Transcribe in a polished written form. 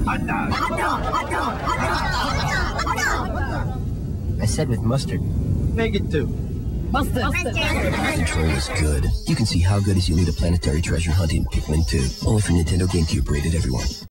I said with mustard. Make it 2. Mustard. The control is good. You can see how good is you need a planetary treasure hunt in Pikmin 2. Only for Nintendo GameCube, rated everyone.